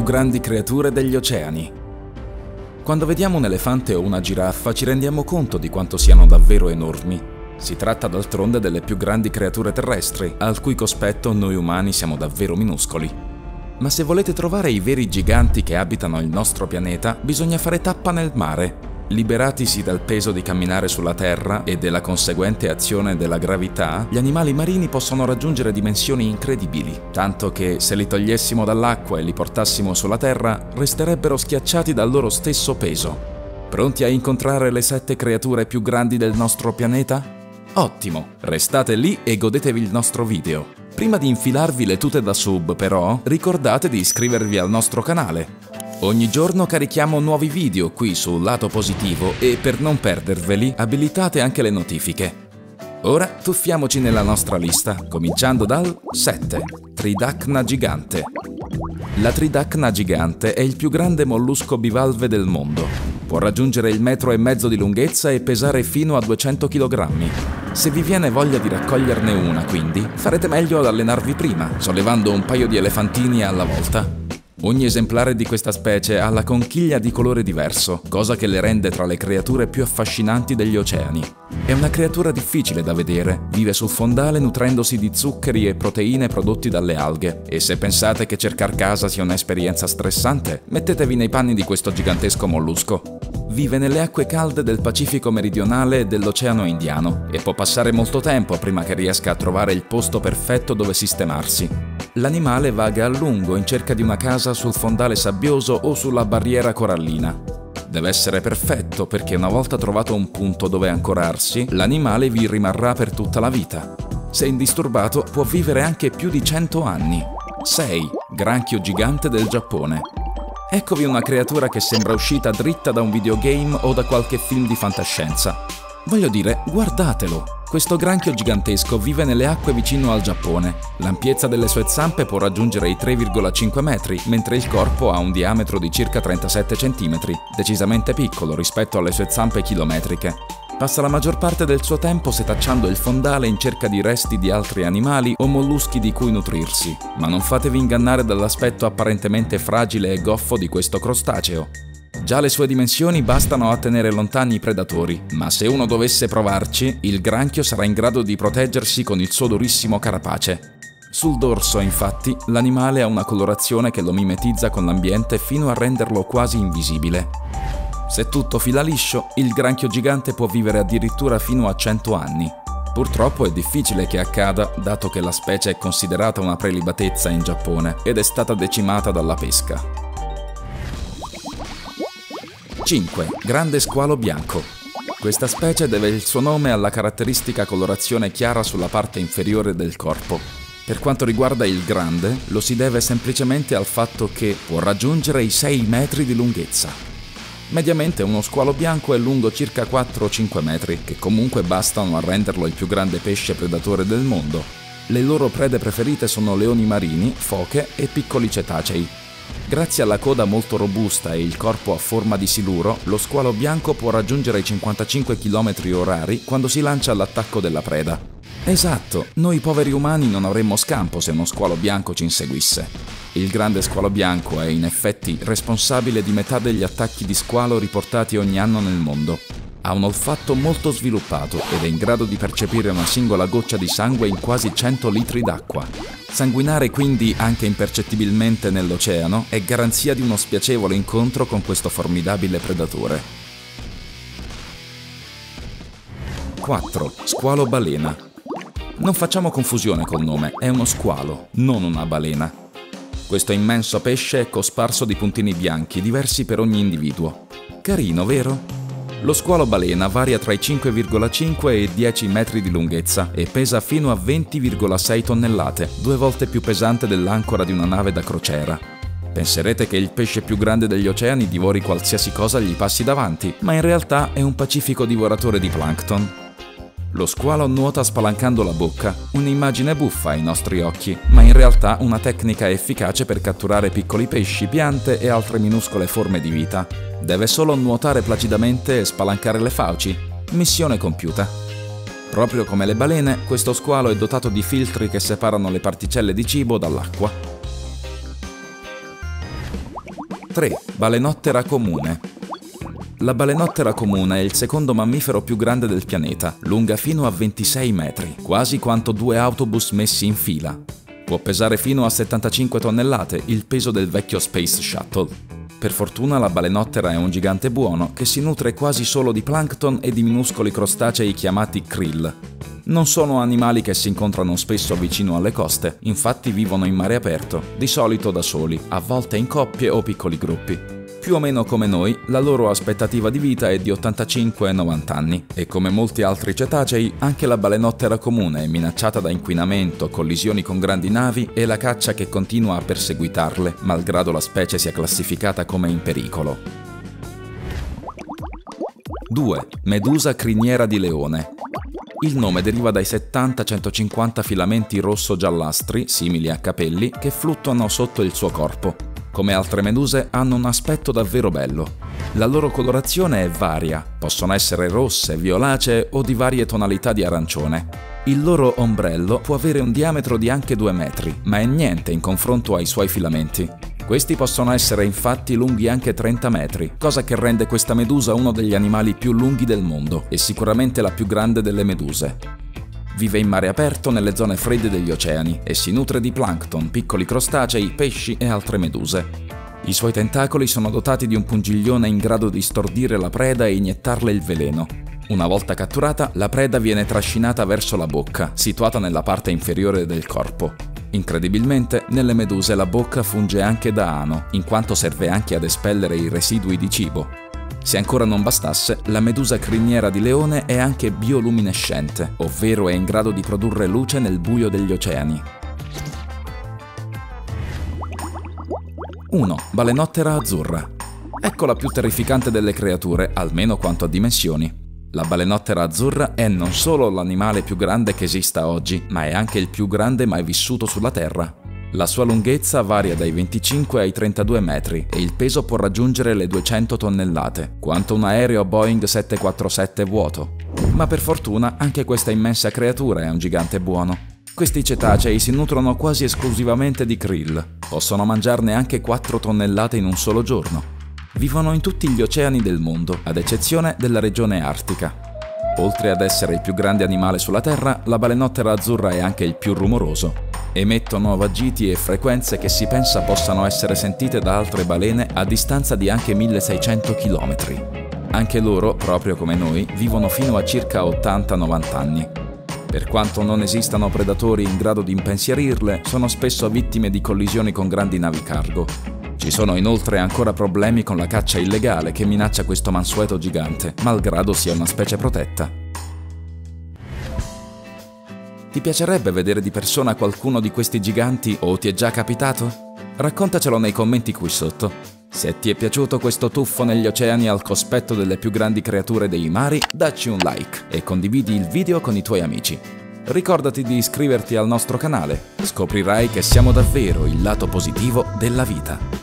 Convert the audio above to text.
grandi creature degli oceani. Quando vediamo un elefante o una giraffa ci rendiamo conto di quanto siano davvero enormi. Si tratta d'altronde delle più grandi creature terrestri, al cui cospetto noi umani siamo davvero minuscoli. Ma se volete trovare i veri giganti che abitano il nostro pianeta, bisogna fare tappa nel mare. Liberatisi dal peso di camminare sulla Terra e della conseguente azione della gravità, gli animali marini possono raggiungere dimensioni incredibili, tanto che se li togliessimo dall'acqua e li portassimo sulla Terra, resterebbero schiacciati dal loro stesso peso. Pronti a incontrare le 7 creature più grandi del nostro pianeta? Ottimo! Restate lì e godetevi il nostro video. Prima di infilarvi le tute da sub, però, ricordate di iscrivervi al nostro canale. Ogni giorno carichiamo nuovi video qui sul lato positivo e per non perderveli abilitate anche le notifiche. Ora tuffiamoci nella nostra lista, cominciando dal 7. Tridacna gigante. La tridacna gigante è il più grande mollusco bivalve del mondo. Può raggiungere il 1,5 metri di lunghezza e pesare fino a 200 kg. Se vi viene voglia di raccoglierne una, quindi, farete meglio ad allenarvi prima, sollevando un paio di elefantini alla volta. Ogni esemplare di questa specie ha la conchiglia di colore diverso, cosa che le rende tra le creature più affascinanti degli oceani. È una creatura difficile da vedere, vive sul fondale nutrendosi di zuccheri e proteine prodotti dalle alghe, e se pensate che cercar casa sia un'esperienza stressante, mettetevi nei panni di questo gigantesco mollusco. Vive nelle acque calde del Pacifico meridionale e dell'Oceano Indiano, e può passare molto tempo prima che riesca a trovare il posto perfetto dove sistemarsi. L'animale vaga a lungo in cerca di una casa sul fondale sabbioso o sulla barriera corallina. Deve essere perfetto perché una volta trovato un punto dove ancorarsi, l'animale vi rimarrà per tutta la vita. Se indisturbato può vivere anche più di 100 anni. 6. Granchio gigante del Giappone. Eccovi una creatura che sembra uscita dritta da un videogame o da qualche film di fantascienza. Voglio dire, guardatelo! Questo granchio gigantesco vive nelle acque vicino al Giappone. L'ampiezza delle sue zampe può raggiungere i 3,5 metri, mentre il corpo ha un diametro di circa 37 cm, decisamente piccolo rispetto alle sue zampe chilometriche. Passa la maggior parte del suo tempo setacciando il fondale in cerca di resti di altri animali o molluschi di cui nutrirsi, ma non fatevi ingannare dall'aspetto apparentemente fragile e goffo di questo crostaceo. Già le sue dimensioni bastano a tenere lontani i predatori, ma se uno dovesse provarci, il granchio sarà in grado di proteggersi con il suo durissimo carapace. Sul dorso, infatti, l'animale ha una colorazione che lo mimetizza con l'ambiente fino a renderlo quasi invisibile. Se tutto fila liscio, il granchio gigante può vivere addirittura fino a 100 anni. Purtroppo è difficile che accada, dato che la specie è considerata una prelibatezza in Giappone ed è stata decimata dalla pesca. 5. Grande squalo bianco. Questa specie deve il suo nome alla caratteristica colorazione chiara sulla parte inferiore del corpo. Per quanto riguarda il grande, lo si deve semplicemente al fatto che può raggiungere i 6 metri di lunghezza. Mediamente uno squalo bianco è lungo circa 4-5 metri, che comunque bastano a renderlo il più grande pesce predatore del mondo. Le loro prede preferite sono leoni marini, foche e piccoli cetacei. Grazie alla coda molto robusta e il corpo a forma di siluro, lo squalo bianco può raggiungere i 55 km/h quando si lancia all'attacco della preda. Esatto, noi poveri umani non avremmo scampo se uno squalo bianco ci inseguisse. Il grande squalo bianco è in effetti responsabile di metà degli attacchi di squalo riportati ogni anno nel mondo. Ha un olfatto molto sviluppato ed è in grado di percepire una singola goccia di sangue in quasi 100 litri d'acqua. Sanguinare quindi anche impercettibilmente nell'oceano è garanzia di uno spiacevole incontro con questo formidabile predatore. 4. Squalo balena. Non facciamo confusione col nome, è uno squalo, non una balena. Questo immenso pesce è cosparso di puntini bianchi, diversi per ogni individuo. Carino, vero? Lo squalo balena varia tra i 5,5 e i 10 metri di lunghezza e pesa fino a 20,6 tonnellate, 2 volte più pesante dell'ancora di una nave da crociera. Penserete che il pesce più grande degli oceani divori qualsiasi cosa gli passi davanti, ma in realtà è un pacifico divoratore di plankton. Lo squalo nuota spalancando la bocca, un'immagine buffa ai nostri occhi, ma in realtà una tecnica efficace per catturare piccoli pesci, piante e altre minuscole forme di vita. Deve solo nuotare placidamente e spalancare le fauci. Missione compiuta. Proprio come le balene, questo squalo è dotato di filtri che separano le particelle di cibo dall'acqua. 3. Balenottera comune. La balenottera comune è il secondo mammifero più grande del pianeta, lunga fino a 26 metri, quasi quanto 2 autobus messi in fila. Può pesare fino a 75 tonnellate, il peso del vecchio Space Shuttle. Per fortuna la balenottera è un gigante buono che si nutre quasi solo di plankton e di minuscoli crostacei chiamati krill. Non sono animali che si incontrano spesso vicino alle coste, infatti vivono in mare aperto, di solito da soli, a volte in coppie o piccoli gruppi. Più o meno come noi, la loro aspettativa di vita è di 85-90 anni e come molti altri cetacei, anche la balenottera comune è minacciata da inquinamento, collisioni con grandi navi e la caccia che continua a perseguitarle, malgrado la specie sia classificata come in pericolo. 2. Medusa criniera di leone. Il nome deriva dai 70-150 filamenti rosso-giallastri, simili a capelli, che fluttuano sotto il suo corpo. Come altre meduse, hanno un aspetto davvero bello. La loro colorazione è varia, possono essere rosse, violacee o di varie tonalità di arancione. Il loro ombrello può avere un diametro di anche 2 metri, ma è niente in confronto ai suoi filamenti. Questi possono essere infatti lunghi anche 30 metri, cosa che rende questa medusa uno degli animali più lunghi del mondo e sicuramente la più grande delle meduse. Vive in mare aperto nelle zone fredde degli oceani e si nutre di plankton, piccoli crostacei, pesci e altre meduse. I suoi tentacoli sono dotati di un pungiglione in grado di stordire la preda e iniettarle il veleno. Una volta catturata, la preda viene trascinata verso la bocca, situata nella parte inferiore del corpo. Incredibilmente, nelle meduse la bocca funge anche da ano, in quanto serve anche ad espellere i residui di cibo. Se ancora non bastasse, la medusa criniera di leone è anche bioluminescente, ovvero è in grado di produrre luce nel buio degli oceani. 1. Balenottera azzurra. Ecco la più terrificante delle creature, almeno quanto a dimensioni. La balenottera azzurra è non solo l'animale più grande che esista oggi, ma è anche il più grande mai vissuto sulla Terra. La sua lunghezza varia dai 25 ai 32 metri e il peso può raggiungere le 200 tonnellate, quanto un aereo Boeing 747 vuoto. Ma per fortuna anche questa immensa creatura è un gigante buono. Questi cetacei si nutrono quasi esclusivamente di krill, possono mangiarne anche 4 tonnellate in un solo giorno. Vivono in tutti gli oceani del mondo, ad eccezione della regione artica. Oltre ad essere il più grande animale sulla Terra, la balenottera azzurra è anche il più rumoroso. Emettono vagiti e frequenze che si pensa possano essere sentite da altre balene a distanza di anche 1600 km. Anche loro, proprio come noi, vivono fino a circa 80-90 anni. Per quanto non esistano predatori in grado di impensierirle, sono spesso vittime di collisioni con grandi navi cargo. Ci sono inoltre ancora problemi con la caccia illegale che minaccia questo mansueto gigante, malgrado sia una specie protetta. Ti piacerebbe vedere di persona qualcuno di questi giganti o ti è già capitato? Raccontacelo nei commenti qui sotto. Se ti è piaciuto questo tuffo negli oceani al cospetto delle più grandi creature dei mari, dacci un like e condividi il video con i tuoi amici. Ricordati di iscriverti al nostro canale, scoprirai che siamo davvero il lato positivo della vita.